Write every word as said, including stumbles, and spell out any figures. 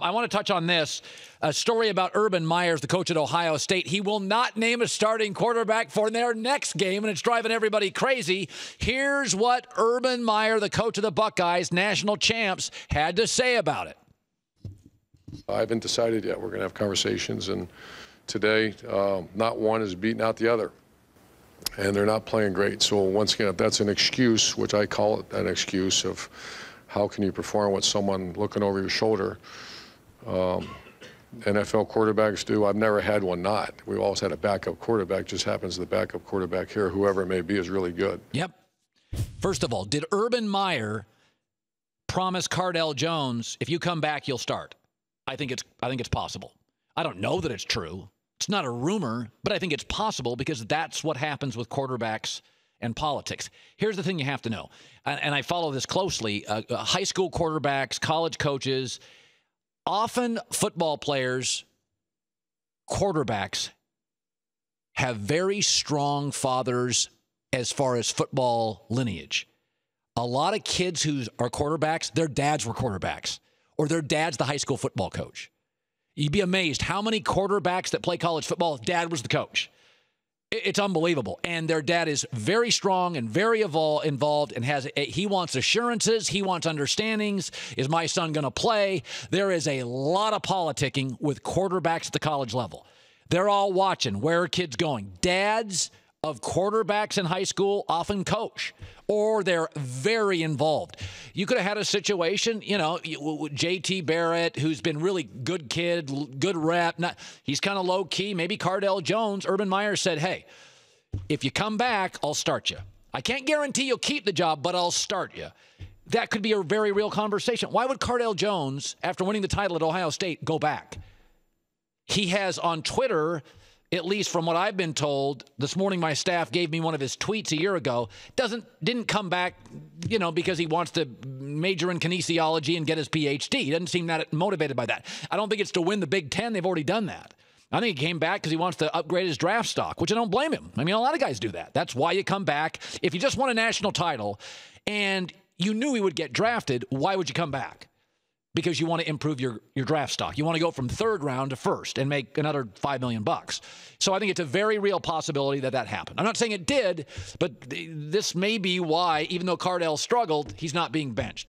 I want to touch on this. A story about Urban Myers, the coach at Ohio State. He will not name a starting quarterback for their next game, and it's driving everybody crazy. Here's what Urban Meyer, the coach of the Buckeyes, national champs, had to say about it. I haven't decided yet. We're going to have conversations, and today, uh, not one is beating out the other, and they're not playing great. So once again, if that's an excuse, which I call it an excuse of how can you perform with someone looking over your shoulder, um, N F L quarterbacks do. I've never had one not. We've always had a backup quarterback. Just happens the backup quarterback here, whoever it may be, is really good. Yep. First of all, did Urban Meyer promise Cardale Jones, if you come back, you'll start? I think it's I think it's possible. I don't know that it's true. It's not a rumor, but I think it's possible because that's what happens with quarterbacks and politics. Here's the thing you have to know, and, and I follow this closely. Uh, uh, high school quarterbacks, college coaches, often football players, quarterbacks have very strong fathers as far as football lineage. A lot of kids who are quarterbacks, their dads were quarterbacks, or their dad's the high school football coach. You'd be amazed how many quarterbacks that play college football, dad was the coach. It's unbelievable. And their dad is very strong and very evol- involved and has he wants assurances. He wants understandings. Is my son going to play? There is a lot of politicking with quarterbacks at the college level. They're all watching. Where are kids going? Dads of quarterbacks in high school often coach, or they're very involved. You could have had a situation, you know, J T Barrett, who's been really good kid, good rep. Not, he's kind of low key. Maybe Cardale Jones. Urban Meyer said, hey, if you come back, I'll start you. I can't guarantee you'll keep the job, but I'll start you. That could be a very real conversation. Why would Cardale Jones, after winning the title at Ohio State, go back? He has on Twitter, at least from what I've been told, this morning my staff gave me one of his tweets a year ago, doesn't didn't come back, you know, because he wants to major in kinesiology and get his P H D. He doesn't seem that motivated by that. I don't think it's to win the Big Ten. They've already done that. I think he came back because he wants to upgrade his draft stock, which I don't blame him. I mean, a lot of guys do that. That's why you come back. If you just won a national title and you knew he would get drafted, why would you come back? Because you want to improve your, your draft stock. You want to go from third round to first and make another five million bucks. So I think it's a very real possibility that that happened. I'm not saying it did, but th- this may be why, even though Cardale struggled, he's not being benched.